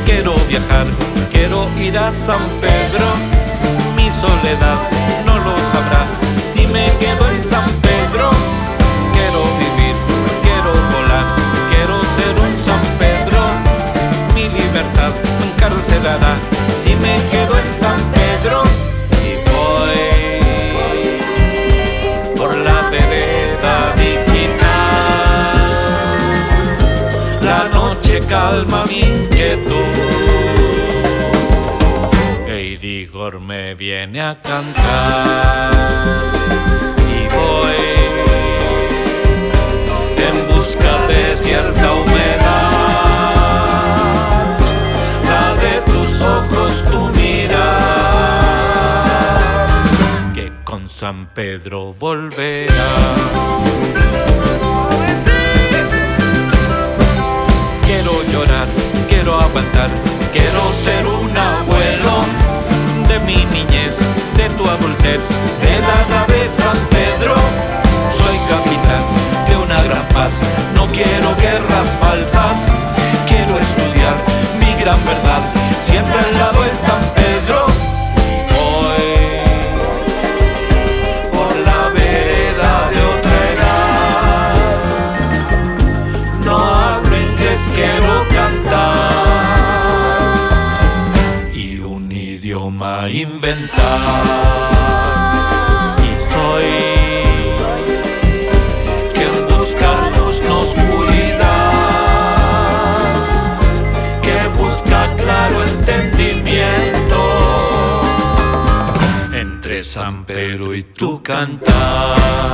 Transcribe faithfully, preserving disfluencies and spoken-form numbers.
Quiero viajar, quiero ir a San Pedro. Mi soledad no lo sabrá si me quedo en San Pedro. Quiero vivir, quiero volar, quiero ser un San Pedro. Mi libertad me encarcelará si me quedo en San Pedro. Y voy por la vereda virginal. La noche calma mi inquietud. Igor me viene a cantar y voy en busca de cierta humedad, la de tus ojos, tu mirar, que con San Pedro volverá. Quiero llorar, quiero aguantar, quiero ser un abuelo de mi niñez, de tu adultez, de la nave San Pedro. Soy capitán de una gran paz, no quiero guerras falsas. Quiero estudiar mi gran verdad, siempre al lado de San Pedro. Voy por la vereda de otra edad. No hablo inglés, quiero cantar a inventar. Y soy quien busca luz, no oscuridad, que busca claro entendimiento entre San Pedro y tu cantar.